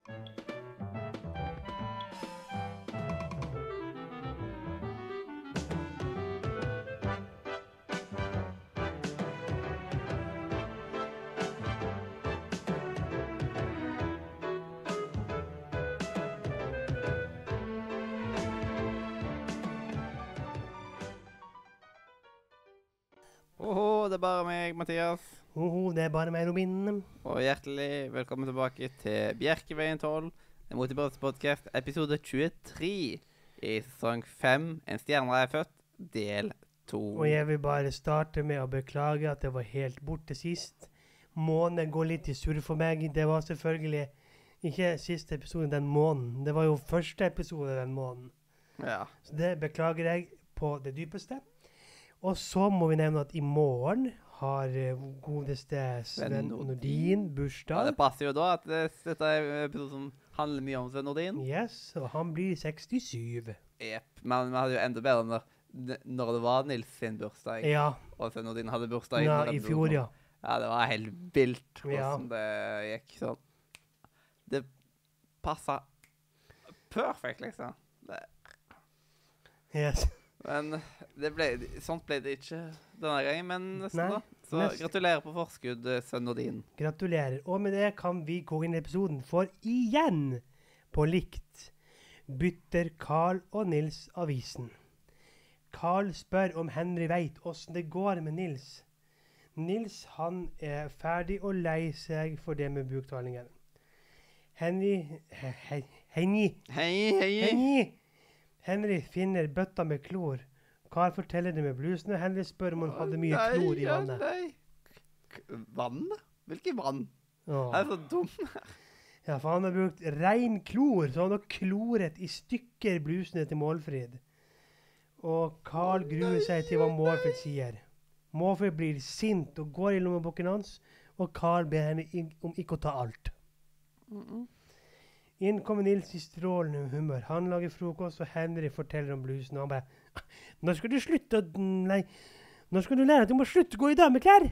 Oho, det bare meg, Mathias. Det bare meg, Robin. Og hjertelig velkommen tilbake til Bjerkeveien 12, en motivasjonspodcast, episode 23 i sesong 5, En stjerne er født, del 2. Og jeg vil bare starte med å beklage at jeg var helt borte sist. Månen går litt i surr for meg. Det var selvfølgelig ikke siste episode den måneden. Det var jo første episode den måneden. Ja. Så det beklager jeg på det dypeste. Og så må vi nevne at i morgen har godeste Sven Nordin Ja, bursdag. det passer jo da at dette er en episode som handler mye om Sven Nordin. Yes, og han blir 67. Jep, men vi hadde jo enda bedre når det var Nils sin bursdag, Ja, og Sven Nordin hadde bursdag. ja når i det fjor, ble- ja. Ja, det var helt vilt Ja. hvordan det gikk sånn. Det passet perfekt, liksom. Yes. Men sånt ble det ikke denne gangen, men nesten Nei, da. Så nesten. gratulerer på forskudd, Sven Nordin. Gratulerer. Og med det kan vi gå inn i episoden, for igjen på likt bytter Carl og Nils avisen. Carl spør om Henry vet hvordan det går med Nils. Nils han er ferdig og lei seg for det med buktalingen. Henry finner bøtta med klor. Carl forteller det med blusen, og Henry spør om hun hadde mye klor i vannet. Vann? Hvilket vann? Åh. Jeg er så dum. Ja, for han har brukt ren klor, så han har kloret i stykker blusene til Målfrid. Og Carl gruer seg til hva Målfrid sier. Målfrid blir sint og går i lommeboken hans, og Carl ber henne om ikke å ta alt. Inn kommer Nils i strålende humør. Han lager frokost, og Henry forteller om blusen, og han bare, Når skal du lære at du må slutte å gå i dameklær?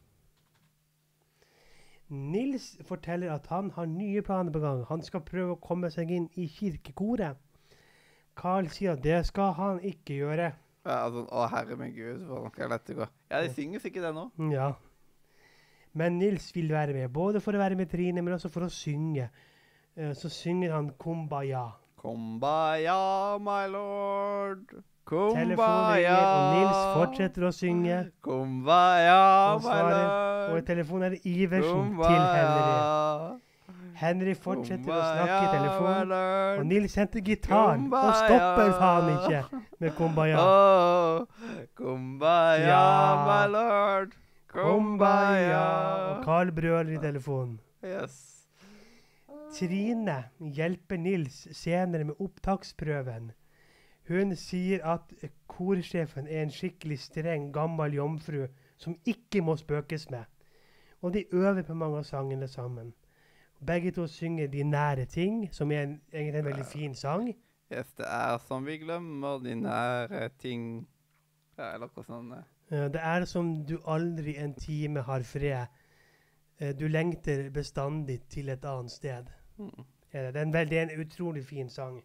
Nils forteller at han har nye planer på gang. Han skal prøve å komme seg inn i kirkekoret. Carl sier at det skal han ikke gjøre. Ja, altså, å herre min Gud, hvordan lett det går. Ja, de synger sikkert det nå. Ja. Men Nils vil være med, både for å være med Trine, men også for å synge. Så synger han Kumbaya. Kumbaya, my lord. Telefonen Kumbaya. ringer, og Nils fortsetter å synge. Kumbaya, Og my og i lord. telefonen er det Iversen til Henry. Henry fortsetter å snakke i telefonen, og Nils henter gitaren, og stopper faen ikke med Kumbaya. Kumbaya, Ja. my lord. Kumbaya. Og Kumbaya. Carl brøler i telefonen. Yes. Trine hjelper Nils senere med opptaksprøven. Hun sier at korsjefen er en skikkelig streng, gammel jomfru som ikke må spøkes med. Og de øver på mange av sangene sammen. Begge to synger De nære ting, som er egentlig en veldig fin sang. Yes, det er som vi glemmer de nære ting. Ja, eller hvordan Det er som du aldri en time har fred. Du lengter bestandig til et annet sted. Det er en utrolig fin sang.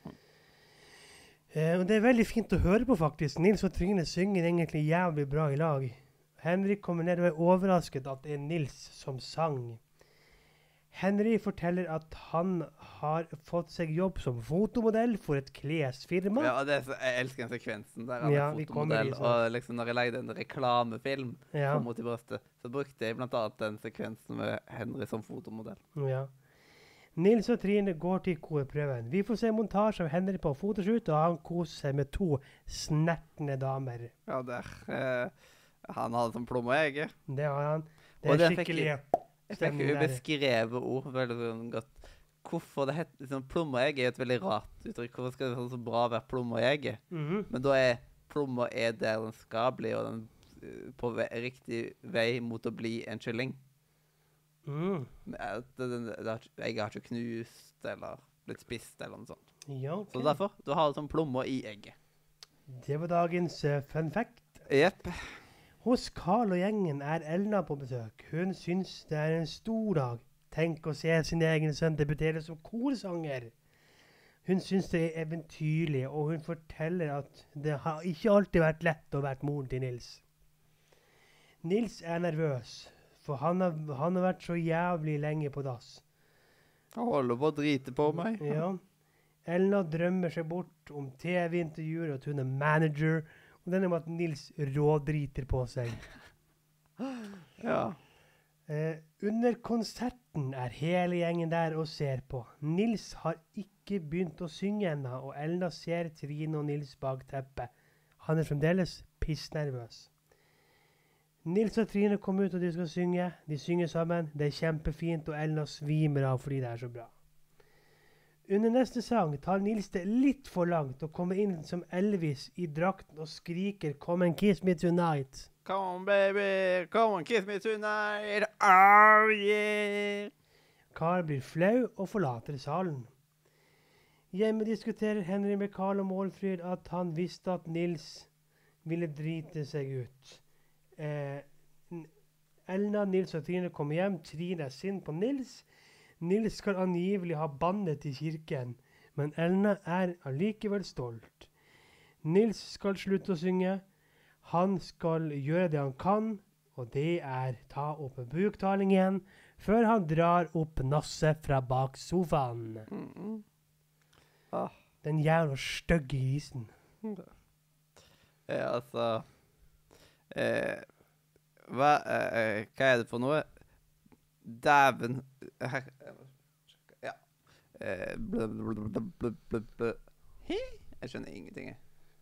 Og det er veldig fint å høre på, faktisk. Nils og Trine synger egentlig jævlig bra i lag. Henrik kommer ned og er overrasket at det er Nils som sang. Henry forteller at han har fått seg jobb som fotomodell for et klesfirma. Ja, jeg elsker den sekvensen der han Ja, er vi kommer fotomodell, dit snart. og liksom når jeg lagde en reklamefilm Ja. mot i brøstet, så brukte jeg blant annet den sekvensen med Henry som fotomodell. Ja. Nils og Trine går til korprøven. Vi får se montasje av Henry på fotoshoot, og han koser seg med 2 snertne damer. Ja, der. Han hadde sånn plomme og egge. Det har han. Det Og er det fikk skikkelig Jeg fikk stemning jo der. beskrevet ord veldig sånn godt. Hvorfor det heter liksom, plomme og egg er jo et veldig rart uttrykk. Hvorfor skal det være så bra å være plomme og egg? Mhm. Men da er plomma der den skal bli, og den på riktig vei mot å bli en kylling. Mm. Jeg har ikke knust eller blitt spist eller noe sånt. Ja, ok. Så derfor, du har sånn plommer i egget. Det var dagens fun fact. Jepp. Hos Carl og gjengen er Elna på besøk. Hun syns det er en stor dag. Tenk å se sin egen sønn debutere som korsanger. Hun synes det er eventyrlig, og hun forteller at det har ikke alltid vært lett å være moren til Nils. Nils er nervøs, for han har vært så jævlig lenge på dass. Han holder på å drite på meg. Ja. Elna drømmer seg bort om TV-intervjuer, og at hun er manager, og den om at Nils rådriter på seg. Ja. Under konserten er hele gjengen der og ser på. Nils har ikke begynt å synge ennå, og Elna ser Trine og Nils bak teppet. Han er fremdeles pissnervøs. Nils og Trine kommer ut og de skal synge. De synger sammen. Det er kjempefint, og Elna svimer av fordi det er så bra. Under neste sang tar Nils det litt for langt og kommer inn som Elvis i drakten og skriker «Come and kiss me tonight». Come on, baby. Come on, kiss me tonight. Oh, yeah. Carl blir flau og forlater salen. Hjemme diskuterer Henry med Carl og Målfrid at han visste at Nils ville drite seg ut. Elna, Nils og Trine kommer hjem. Trine er sint på Nils. Nils skal angivelig ha bandet i kirken, men Elna er allikevel stolt. Nils skal slutte å synge. Han skal gjøre det han kan, og det er ta opp en buktaling igjen, før han drar opp Nasse fra bak sofaen. Den jævla stygge grisen. Altså... hva er det for noe? Dæven... Ja. Jeg skjønner ingenting.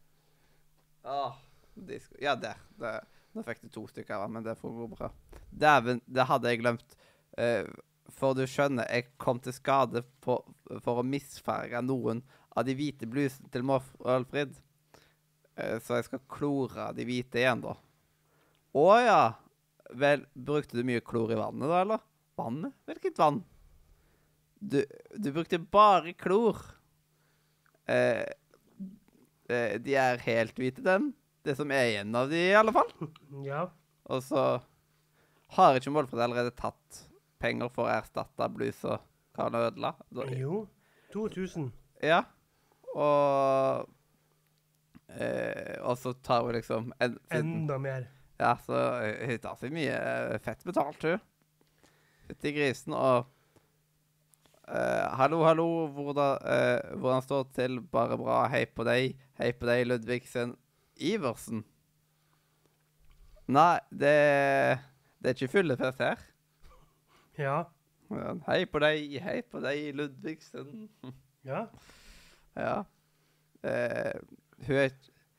Ja, der. Nå fikk du 2 stykker, men det får gå bra. Dæven, det hadde jeg glemt. For du skjønner, jeg kom til skade for å misfarge noen av de hvite blusene til Målfrid. Så jeg skal klore de hvite igjen, da. Ja. Vel, brukte du mye klor i vannet, da, eller? Vannet? Hvilket vann? Du brukte bare klor. De er helt hvite, den. Det som er igjen av de, i alle fall. Ja. Og så har ikke Målfrid allerede tatt penger for å erstatte blus og Karl ødela. Jo, 2000. Ja. Og så tar vi liksom... Enda mer. Ja, så hun tar seg mye fett betalt, hun. Ute i grisen, og... hallo, hvordan står det til? Bare bra, hei på deg, Ludvigsen Iversen. Nei, det er ikke fyllefest her. Ja. Hei på deg, Ludvigsen. Ja. Ja. Hun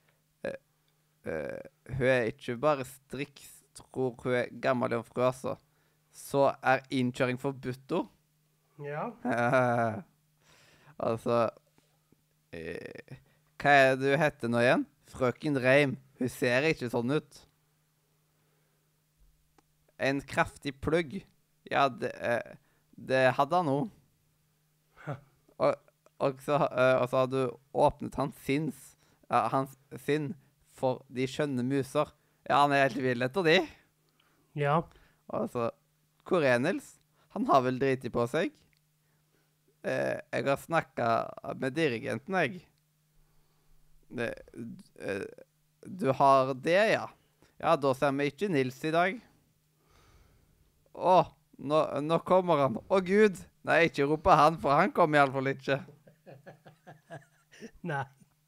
er ikke bare striks, tror hun er gammel jomfru, altså. Så er innkjøring forbudt, da. Ja. Altså, hva er det du heter nå igjen? Frøken Reim. Hun ser ikke sånn ut. En kraftig plugg. Ja, det hadde han også. Og så har du åpnet hans sinn for de skjønne muser. Ja, han er helt vill etter de. Ja. Altså, hvor er Nils? Han har vel dritet på seg. Jeg har snakket med dirigenten, jeg. Du har det, ja. Ja, da ser vi ikke Nils i dag. Nå kommer han. Gud! Nei, ikke rope han, for han kommer i alle fall ikke. Nei.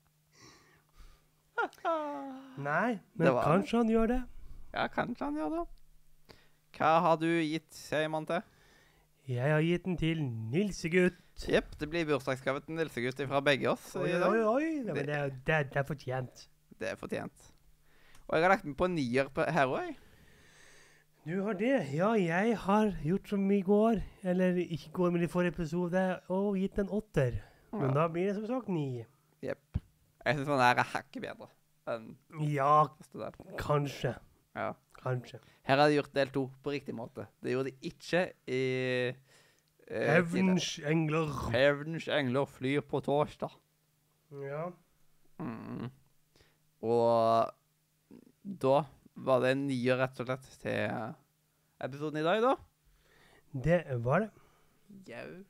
Nei, men kanskje han gjør det. Ja, kanskje han gjør det. Hva har du gitt Seimann til? Jeg har gitt den til Nilsegutt. Jepp, det blir bursdagsgave til Nilsegutt fra begge oss i dag. Oi, men det er fortjent. Det er fortjent. Og jeg har lagt meg på 9 her også. Du har det? Ja, jeg har gjort som i går, eller ikke i går, men i forrige episode, og gitt en 8. Men da blir det som sagt 9. Jepp. Jeg synes den her er hakket bedre enn ja, kanskje. Ja. Kanskje. Her har de gjort del 2 på riktig måte. Det gjorde de ikke i... Hevnens engler. Hevnens engler flyr på torsdag. Ja. Og da var det en 9 rett og slett til episoden i dag, da. Det var det. Jau.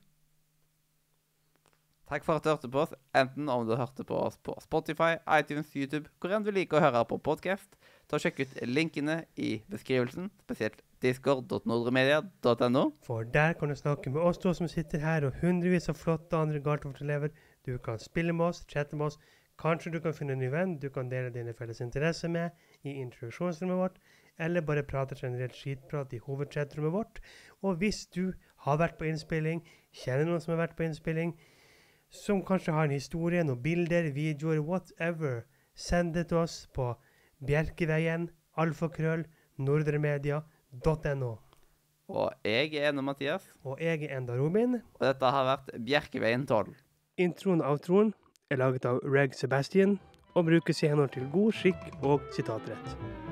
Takk for at du hørte på oss, enten om du hørte på oss på Spotify, iTunes, YouTube, hvor enn du liker å høre på podcast. Ta og sjekk ut linkene i beskrivelsen, spesielt discord.nordremedia.no. For der kan du snakke med oss to som sitter her, og hundrevis av flotte andre Gartoffer-elever. Du kan spille med oss, chatte med oss. Kanskje du kan finne en ny venn du kan dele dine felles interesser med i introduksjonsrommet vårt, eller bare prate generelt skitprat i hovedchatrommet vårt. Og hvis du har vært på innspilling, kjenner noen som har vært på innspilling, som kanskje har en historie, noen bilder, videoer, whatever, send det til oss på Bjerkeveien, alfakrøll, nordremedia.no. Og jeg er Enda Mathias. Og jeg er enda Robin. Og dette har vært Bjerkeveien 12. Introen og outroen er laget av Reg Sebastian, og brukes i henhold til god skikk og sitatrett.